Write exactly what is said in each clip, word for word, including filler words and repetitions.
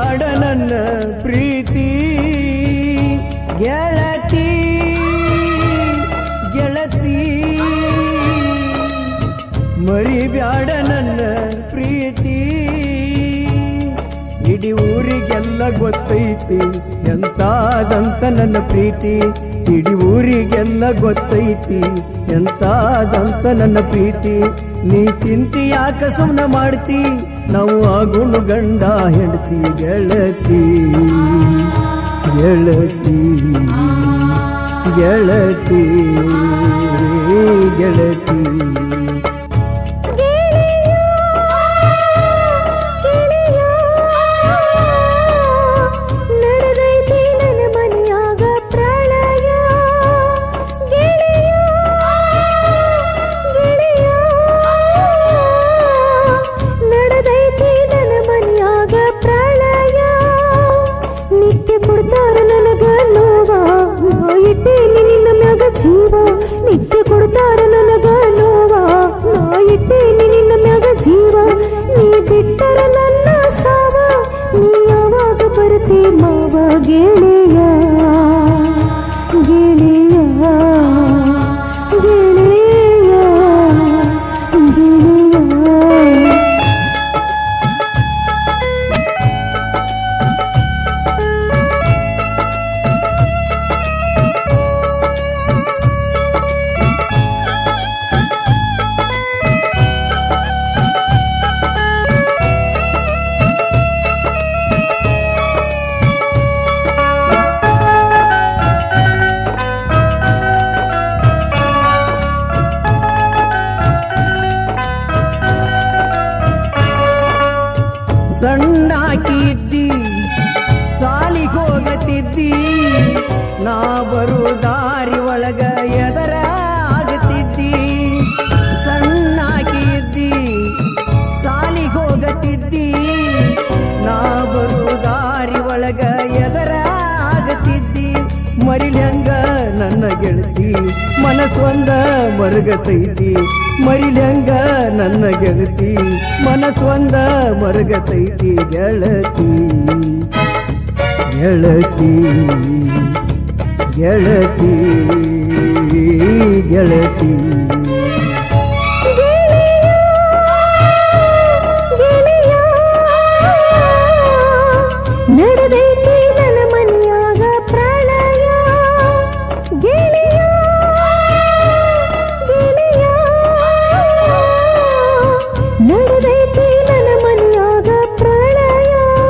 ಮರಿಬ್ಯಾಡ ನನ್ನ ಪ್ರೀತಿ ಗೆಳತಿ ಗೆಳತಿ ಮರಿಬ್ಯಾಡ ನನ್ನ ಪ್ರೀತಿ ಇಡೀ ಊರಿಗೆಲ್ಲ ಗೊತ್ತೈತಿ ಎಂತಾದಂತ ನನ್ನ ಪ್ರೀತಿ ಇಡೀ ಊರಿಗೆಲ್ಲ ಗೊತ್ತೈತಿ ಎಂತಾದಂತ ನನ್ನ ಪ್ರೀತಿ ನೀ ಚಿಂತಿ ಯಾಕ ಸುಮ್ನ ಮಾಡ್ತಿ ನಾವು ಆಗುಣು ಗಂಡ ಹೆಂಡತಿ ಗೆಳತಿ ಗೆಳತಿ ಗೆಳತಿ ಗೆಳತಿ ನಿತ್ಯ ಕೊಡ್ತಾರ ನನಗ ನೋವಾ ನಾ ಇಟ್ಟೇನಿ ನಿನ್ನ ಮ್ಯಾಗ ಜೀವ ನೀ ಬಿಟ್ಟರ ನನ್ನ ಸಾವ ನೀ ಯಾವಾಗ ಬರ್ತಿ ಮಾವ ಗೆಳೆಯ ಗೆಳೆಯ ಗೆಳೆಯ ಗೆಳೆಯ ಸಣ್ಣಾಕಿದ್ದಿ ಸಾಲಿಗೆ ಹೋಗತಿದ್ದಿ ನಾ ಬರು ದಾರಿ ಒಳಗ ಎದರ ಆಗತಿದ್ದಿ ಸಣ್ಣಾಕಿದ್ದಿ ಸಾಲಿಗೆ ಹೋಗತಿದ್ದಿ ನಾ ಬರು ದಾರಿ ಒಳಗ ಎದರ ಆಗತಿದ್ದಿ ಮರಿಲ್ಯಂಗ ನನ್ನ ಗೆಳತಿ ಮನಸ್ಸೊಂದ ಮರುಗತೈತಿ ಮರಿಲ್ಯಂಗ ನನ್ನ ಗೆಳತಿ ಮನಸ್ಸೊಂದ ಮರುಗತೈತಿ ಗೆಳತಿ ಗೆಳತಿ ಗೆಳತಿ ಗೆಳತಿ ನಡೆದೈತಿ ನನ್ನ ಮನೆಯಾಗ ಪ್ರಾಣಯ ಗೆಳೆಯ ಗೆಳೆಯ ನಡೆದೈತಿ ನನ್ನ ಮನೆಯಾಗ ಪ್ರಾಣಯ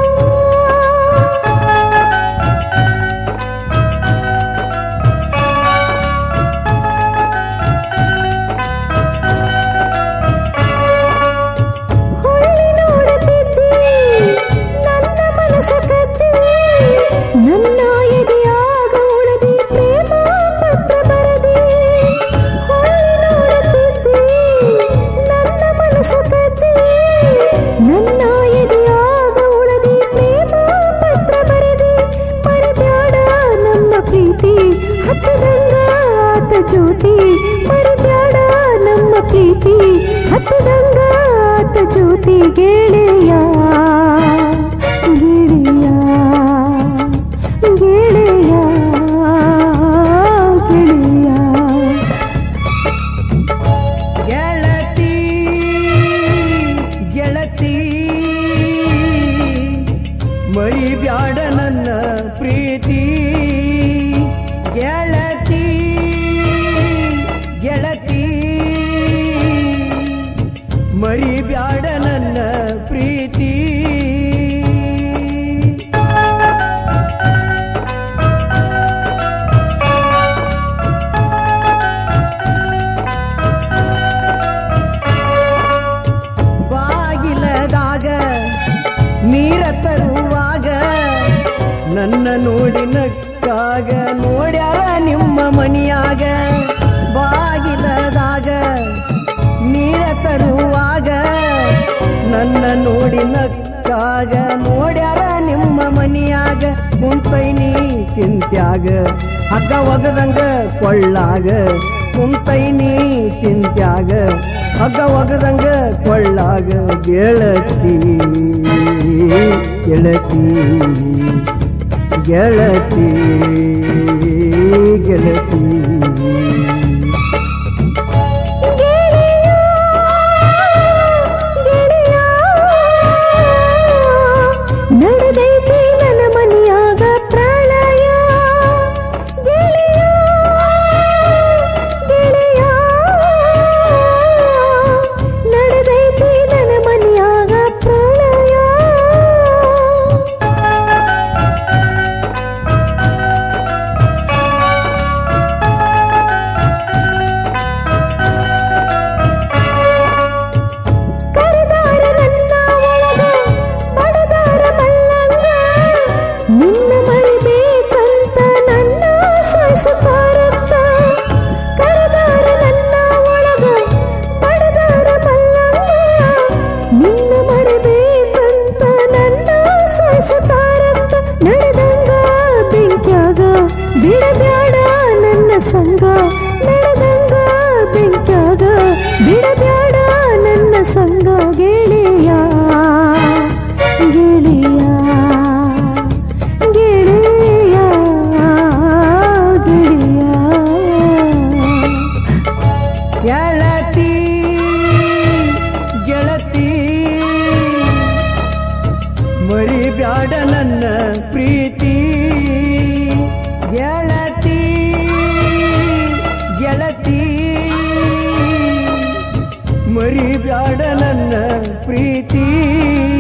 ಹೊಳ್ಳಿ ನೋಡುತ್ತಿದ್ದಿ ನನ್ನ ಮನಸ್ಸ ಕತ್ತಿ ನನ್ನ ಎದೆಯಾಗ ಉಳದಿ ಪ್ರೇಮ ಪತ್ರ ಬರದಿ ಹೊಳ್ಳಿ ನೋಡುತ್ತಿದ್ದಿ ನನ್ನ ಮನಸ್ಸ ಕತ್ತಿ ನನ್ನ ಎದೆಯಾಗ ಉಳದಿ ಪ್ರೇಮ ಪತ್ರ ಬರದಿ ಮರಿಬ್ಯಾಡ ನಮ್ಮ ಪ್ರೀತಿ ಹತ್ತದಂಗ ಆತ ಜ್ಯೋತಿ ಮರಿಬ್ಯಾಡ ನಮ್ಮ ಪ್ರೀತಿ ಹತ್ತದಂಗ ಆತ ಜ್ಯೋತಿ ಗೆಳೆಯ ಗೆಳೆಯ ಗೆಳೆಯ ಗೆಳೆಯ ಗೆಳತಿ ಗೆಳತಿ ಮರಿಬ್ಯಾಡ ನನ್ನ ಪ್ರೀತಿ ಗೆಳತಿ ಗೆಳತಿ ಮರಿಬ್ಯಾಡ ನನ್ನ ಪ್ರೀತಿ ಬಾಗಿಲದಾಗ ನೀರ ತರುವಾಗ ನನ್ನ ನೋಡಿ ನಕ್ಕಾಗ ನೋಡ್ಯಾರ ನಿಮ್ಮ ಮನಿಯಾಗ ಬಾಗಿಲದಾಗ ನೀರ ತರುವಾಗ ನನ್ನ ನೋಡಿ ನಕ್ಕಾಗ ನೋಡ್ಯಾರ ನಿಮ್ಮ ಮನಿಯಾಗ ಕುಂತೈನಿ ಚಿಂತ್ಯಾಗ ಹಗ್ಗ ಒಗದಂಗ ಕೊಳ್ಳಾಗ ಕುಂತೈನಿ ಚಿಂತ್ಯಾಗ ಹಗ್ಗ ಒಗದಂಗ ಕೊಳ್ಳಾಗ ಗೆಳತಿ ಗೆಳತಿ ಗೆಳತಿ ಗೆಳತಿ ನಡೆದೈತಿ ನನ್ನ ಮನೆಯಾಗ ಪ್ರಳಯ ಗೆಳೆಯ ಗೆಳೆಯ ನಡೆದೈತಿ ನನ್ನ ಮನೆಯಾಗ ಪ್ರಳಯ ಕರೆದಾರ ನನ್ನ ಒಳಗ ಬಡದಾರ ಮಲ್ಲಂಗ ನಿನ್ನ ಮರಿಬೇಕಂತ ನನ್ನ ಸಾಯಿಸುತ್ತಾರಂತ ಕರೆದಾರ ನನ್ನ ಒಳಗ ಬಡದಾರ ಮಲ್ಲಂಗ ನಿನ್ನ ಮರಿಬೇಕಂತ ನನ್ನ ಸಾಯಿಸುತ್ತಾರಂತ ನಡೆದಂಗ ಬೆಂಕ್ಯಾಗ ಬಿಡಬ್ಯಾಡ ನನ್ನ ಸಂಗ ನಡೆದಂಗ ಬೆಂಕ್ಯಾಗ ಬಿಡಬ್ಯಾಡ ನನ್ನ ಸಂಗ ಗೆಳೆಯ ಗೆಳೆಯ ಗೆಳೆಯ ಗೆಳೆಯ ಗೆಳತಿ ಗೆಳತಿ ಮರಿಬ್ಯಾಡ ನನ್ನ ಪ್ರೀತಿ ಗೆಳತಿ ಗೆಳತಿ ಮರಿಬ್ಯಾಡ ನನ್ನ ಪ್ರೀತಿ